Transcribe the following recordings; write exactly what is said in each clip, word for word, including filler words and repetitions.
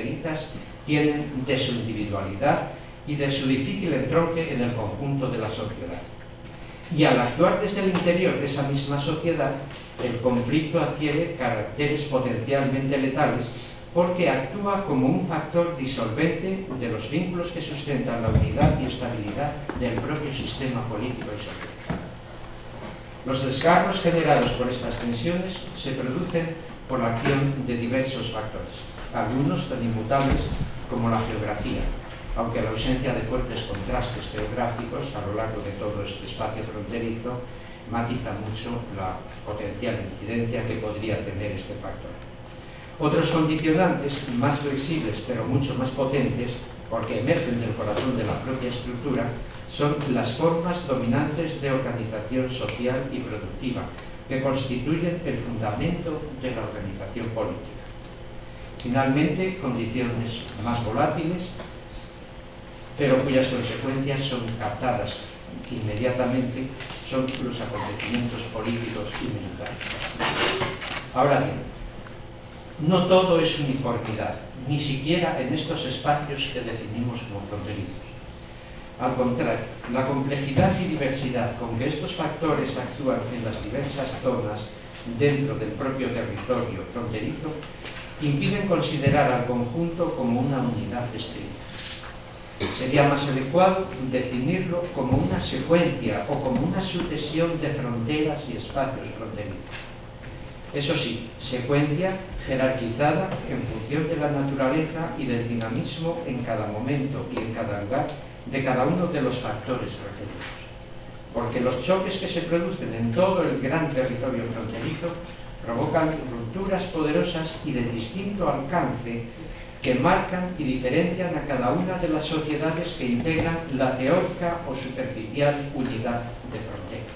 fronterizas tienen de su individualidad y de su difícil entronque en el conjunto de la sociedad. Y al actuar desde el interior de esa misma sociedad, el conflicto adquiere caracteres potencialmente letales porque actúa como un factor disolvente de los vínculos que sustentan la unidad y estabilidad del propio sistema político y social. Los desgarros generados por estas tensiones se producen por la acción de diversos factores, algunos tan inmutables como la geografía, aunque la ausencia de fuertes contrastes geográficos a lo largo de todo este espacio fronterizo matiza mucho la potencial incidencia que podría tener este factor. Otros condicionantes, más flexibles pero mucho más potentes, porque emergen del corazón de la propia estructura, son las formas dominantes de organización social y productiva, que constituyen el fundamento de la organización política. Finalmente, condiciones más volátiles, pero cuyas consecuencias son captadas inmediatamente, son los acontecimientos políticos y militares. Ahora bien, no todo es uniformidad, ni siquiera en estos espacios que definimos como fronterizos. Al contrario, la complejidad y diversidad con que estos factores actúan en las diversas zonas dentro del propio territorio fronterizo impiden considerar al conjunto como una unidad estricta. Sería más adecuado definirlo como una secuencia o como una sucesión de fronteras y espacios fronterizos. Eso sí, secuencia jerarquizada en función de la naturaleza y del dinamismo en cada momento y en cada lugar de cada uno de los factores referidos. Porque los choques que se producen en todo el gran territorio fronterizo provocan rupturas poderosas y de distinto alcance que marcan y diferencian a cada una de las sociedades que integran la teórica o superficial unidad de frontera.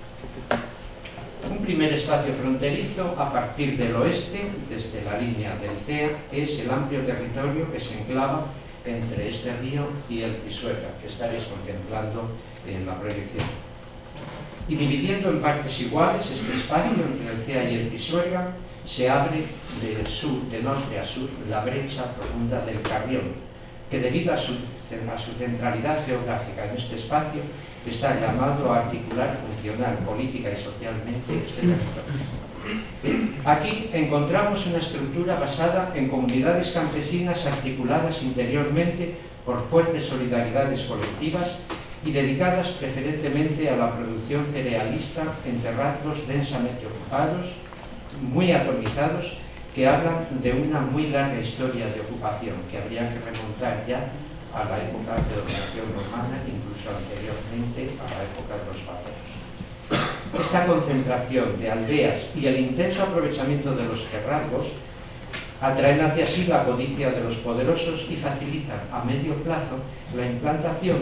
Un primer espacio fronterizo a partir del oeste, desde la línea del C E A, es el amplio territorio que se enclava entre este río y el Pisuerga, que estaréis contemplando en la proyección. Y dividiendo en partes iguales este espacio entre el C E A y el Pisuerga, se abre de sur, de norte a sur, la brecha profunda del Carrión, que debido a su, a su centralidad geográfica en este espacio, está llamado a articular funcional, política y socialmente este territorio. Aquí encontramos una estructura basada en comunidades campesinas articuladas interiormente por fuertes solidaridades colectivas y dedicadas preferentemente a la producción cerealista en terrazos densamente ocupados, muy atomizados, que hablan de una muy larga historia de ocupación que habría que remontar ya a la época de dominación romana, incluso anteriormente a la época de los bárbaros. Esta concentración de aldeas y el intenso aprovechamiento de los terrazgos atraen hacia sí la codicia de los poderosos y facilitan a medio plazo la implantación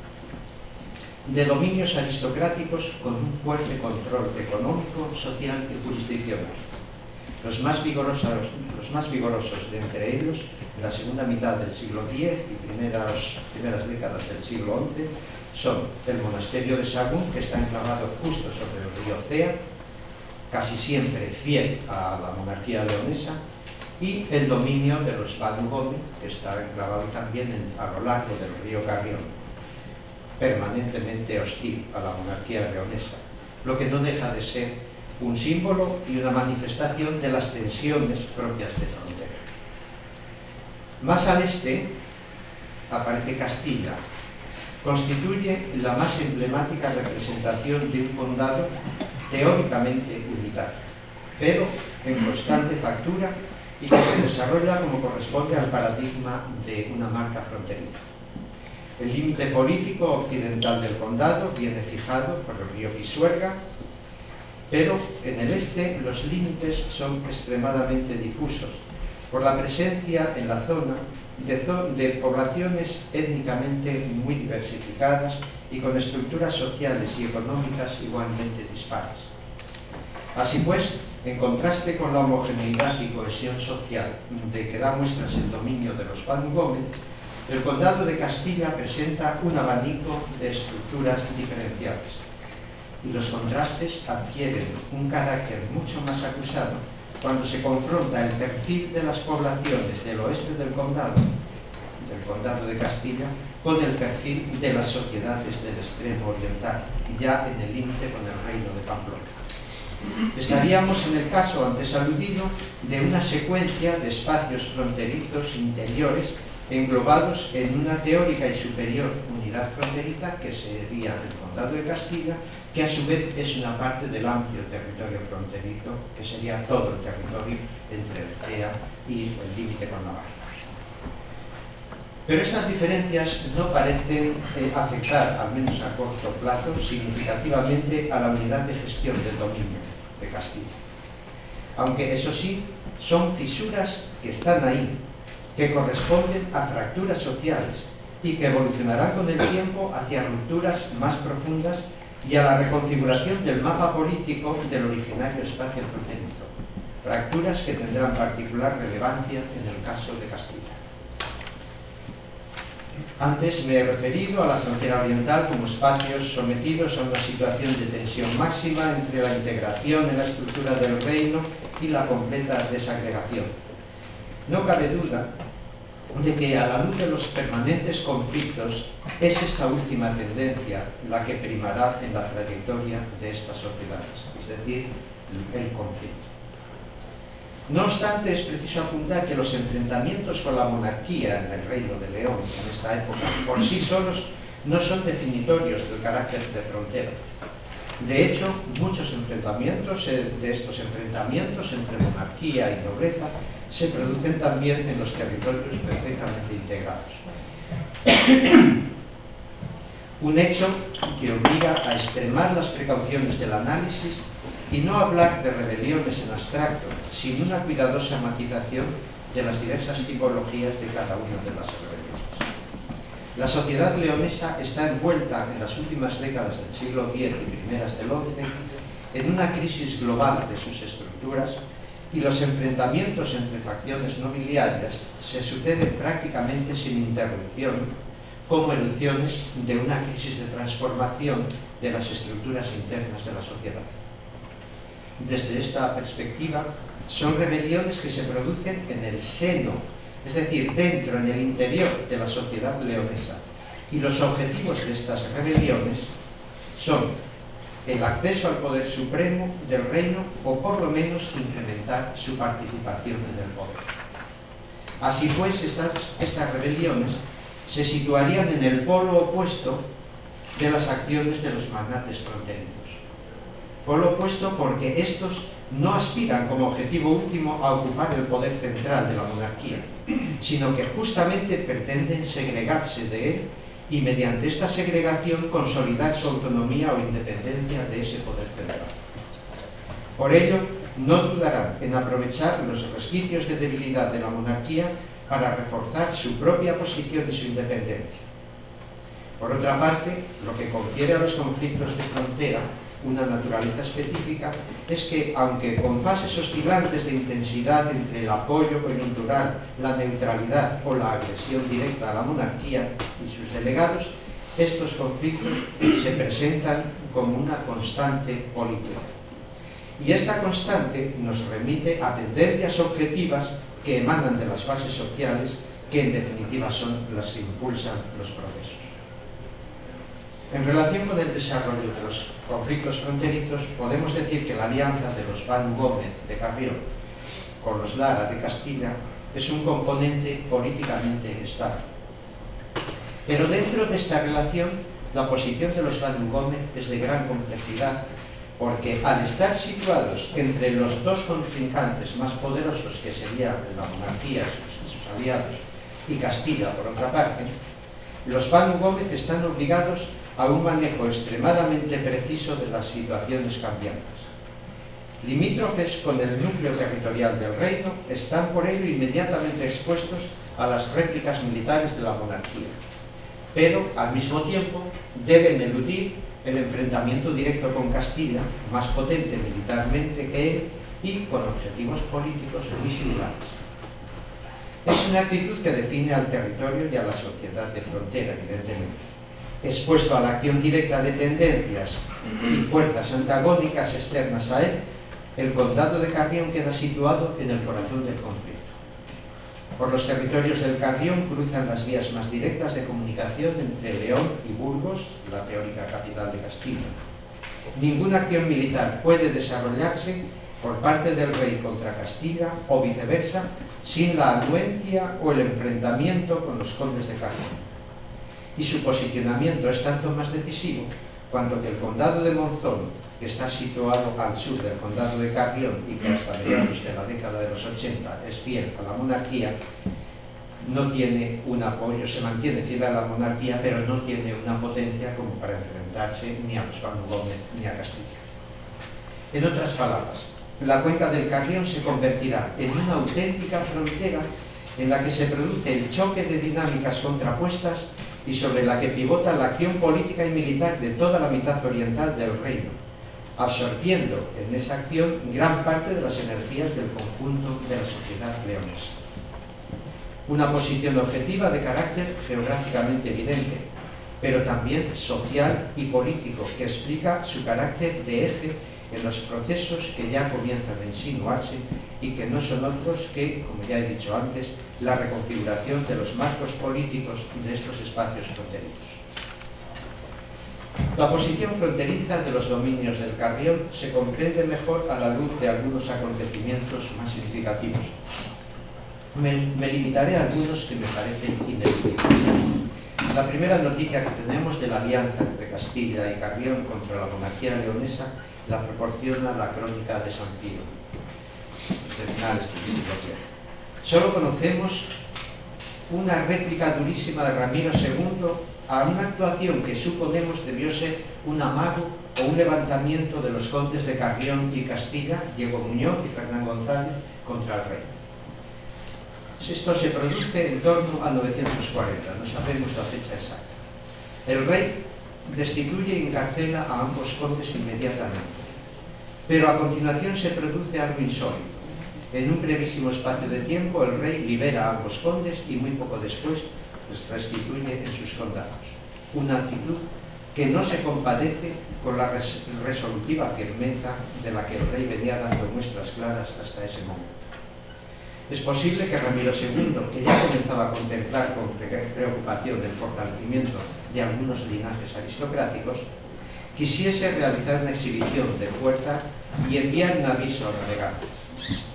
de dominios aristocráticos con un fuerte control económico, social y jurisdiccional. Los más vigorosos, los más vigorosos de entre ellos, en la segunda mitad del siglo diez y primeras, primeras décadas del siglo once, son el monasterio de Sagún, que está enclavado justo sobre el río Cea, casi siempre fiel a la monarquía leonesa, y el dominio de los Banu Gómez, que está enclavado también en, a lo largo del río Carrión, permanentemente hostil a la monarquía leonesa, lo que no deja de ser un símbolo y una manifestación de las tensiones propias de frontera. Más al este aparece Castilla. Constituye la más emblemática representación de un condado teóricamente unitario, pero en constante factura y que se desarrolla como corresponde al paradigma de una marca fronteriza. El límite político occidental del condado viene fijado por el río Pisuerga, pero en el este los límites son extremadamente difusos por la presencia en la zona de, zo de poblaciones étnicamente muy diversificadas y con estructuras sociales y económicas igualmente dispares. Así pues, en contraste con la homogeneidad y cohesión social de que da muestras el dominio de los Banu Gómez, el condado de Castilla presenta un abanico de estructuras diferenciadas, y los contrastes adquieren un carácter mucho más acusado cuando se confronta el perfil de las poblaciones del oeste del condado, del condado de Castilla, con el perfil de las sociedades del extremo oriental, ya en el límite con el reino de Pamplona. Estaríamos en el caso antes aludido de una secuencia de espacios fronterizos interiores englobados en una teórica y superior unidad fronteriza que sería el condado de Castilla, que a su vez es una parte del amplio territorio fronterizo, que sería todo el territorio entre Bercea y el límite con Navarra. Pero estas diferencias no parecen eh, afectar, al menos a corto plazo, significativamente a la unidad de gestión del dominio de Castilla. Aunque, eso sí, son fisuras que están ahí, que corresponden a fracturas sociales y que evolucionarán con el tiempo hacia rupturas más profundas y a la reconfiguración del mapa político del originario espacio fronterizo. Fracturas que tendrán particular relevancia en el caso de Castilla. Antes me he referido a la frontera oriental como espacios sometidos a una situación de tensión máxima entre la integración en la estructura del reino y la completa desagregación. No cabe duda de que, a la luz de los permanentes conflictos, es esta última tendencia la que primará en la trayectoria de estas sociedades, es decir, el conflicto. No obstante, es preciso apuntar que los enfrentamientos con la monarquía en el Reino de León en esta época, por sí solos, no son definitorios del carácter de frontera. De hecho, muchos enfrentamientos de estos enfrentamientos entre monarquía y nobleza se producen también en los territorios perfectamente integrados. Un hecho que obliga a extremar las precauciones del análisis y no hablar de rebeliones en abstracto, sin una cuidadosa matización de las diversas tipologías de cada una de las rebeliones. La sociedad leonesa está envuelta en las últimas décadas del siglo diez y primeras del once en una crisis global de sus estructuras, y los enfrentamientos entre facciones nobiliarias se suceden prácticamente sin interrupción, como erupciones de una crisis de transformación de las estructuras internas de la sociedad. Desde esta perspectiva, son rebeliones que se producen en el seno, es decir, dentro, en el interior de la sociedad leonesa, y los objetivos de estas rebeliones son el acceso al poder supremo del reino o por lo menos incrementar su participación en el poder. Así pues, estas, estas rebeliones se situarían en el polo opuesto de las acciones de los magnates fronterizos. Polo opuesto porque estos no aspiran como objetivo último a ocupar el poder central de la monarquía, sino que justamente pretenden segregarse de él y mediante esta segregación consolidar su autonomía o independencia de ese poder central. Por ello, no dudarán en aprovechar los resquicios de debilidad de la monarquía para reforzar su propia posición y su independencia. Por otra parte, lo que confiere a los conflictos de frontera una naturaleza específica es que, aunque con fases oscilantes de intensidad entre el apoyo coyuntural, la neutralidad o la agresión directa a la monarquía y sus delegados, estos conflictos se presentan como una constante política. Y esta constante nos remite a tendencias objetivas que emanan de las fases sociales, que en definitiva son las que impulsan los procesos. En relación con el desarrollo de los conflictos fronterizos, podemos decir que la alianza de los Banu Gómez de Carrión con los Lara de Castilla es un componente políticamente estable. Pero dentro de esta relación, la posición de los Banu Gómez es de gran complejidad, porque al estar situados entre los dos contrincantes más poderosos, que serían la monarquía y sus, sus aliados, y Castilla por otra parte, los Banu Gómez están obligados a un manejo extremadamente preciso de las situaciones cambiantes. Limítrofes con el núcleo territorial del reino, están por ello inmediatamente expuestos a las réplicas militares de la monarquía, pero al mismo tiempo deben eludir el enfrentamiento directo con Castilla, más potente militarmente que él y con objetivos políticos muy similares. Es una actitud que define al territorio y a la sociedad de frontera, evidentemente. Expuesto a la acción directa de tendencias y fuerzas antagónicas externas a él, El condado de Carrión queda situado en el corazón del conflicto. Por los territorios del Carrión cruzan las vías más directas de comunicación entre León y Burgos, la teórica capital de Castilla. Ninguna acción militar puede desarrollarse por parte del rey contra Castilla o viceversa sin la anuencia o el enfrentamiento con los condes de Carrión. Y su posicionamiento es tanto más decisivo cuanto que el condado de Monzón, que está situado al sur del condado de Carrión y que hasta mediados de la década de los ochenta es fiel a la monarquía, no tiene un apoyo, se mantiene fiel a la monarquía, pero no tiene una potencia como para enfrentarse ni a los Gómez ni a Castilla. En otras palabras, la cuenca del Carrión se convertirá en una auténtica frontera en la que se produce el choque de dinámicas contrapuestas y sobre la que pivota la acción política y militar de toda la mitad oriental del reino, absorbiendo en esa acción gran parte de las energías del conjunto de la sociedad leonesa. Una posición objetiva de carácter geográficamente evidente, pero también social y político, que explica su carácter de eje en los procesos que ya comienzan a insinuarse y que no son otros que, como ya he dicho antes, la reconfiguración de los marcos políticos de estos espacios fronterizos. La posición fronteriza de los dominios del Carrión se comprende mejor a la luz de algunos acontecimientos más significativos. Me, me limitaré a algunos que me parecen ineludibles. La primera noticia que tenemos de la alianza entre Castilla y Carrión contra la monarquía leonesa la proporciona la crónica de San Pío, de finales del siglo diez. Solo conocemos una réplica durísima de Ramiro segundo a una actuación que suponemos debió ser un amago o un levantamiento de los condes de Carrión y Castilla, Diego Muñoz y Fernán González, contra el rey. Esto se produce en torno a novecientos cuarenta, no sabemos la fecha exacta. El rey destituye y encarcela a ambos condes inmediatamente, pero a continuación se produce algo insólito. En un brevísimo espacio de tiempo el rey libera a ambos condes y muy poco después les restituye en sus condados. Una actitud que no se compadece con la res resolutiva firmeza de la que el rey venía dando muestras claras hasta ese momento. Es posible que Ramiro segundo, que ya comenzaba a contemplar con preocupación el fortalecimiento de algunos linajes aristocráticos, quisiese realizar una exhibición de fuerza y enviar un aviso a los navegantes.